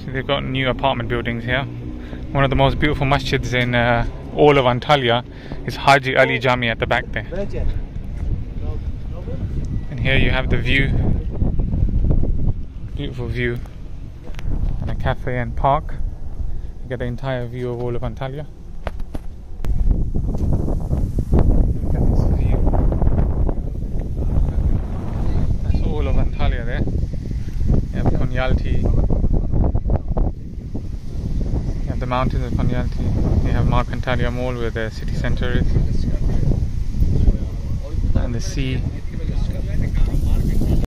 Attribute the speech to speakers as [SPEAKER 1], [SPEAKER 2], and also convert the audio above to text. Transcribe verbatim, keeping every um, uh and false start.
[SPEAKER 1] So they've got new apartment buildings here. One of the most beautiful masjids in uh, all of Antalya is Haji Ali Jami at the back there. And here you have the view, beautiful view, and a cafe and park. You get the entire view of all of Antalya. Look at this view. That's all of Antalya there. You have Konyaaltı. You have the mountains of Konyaaltı. You have Mark Antalya Mall where the city centre is. And the sea.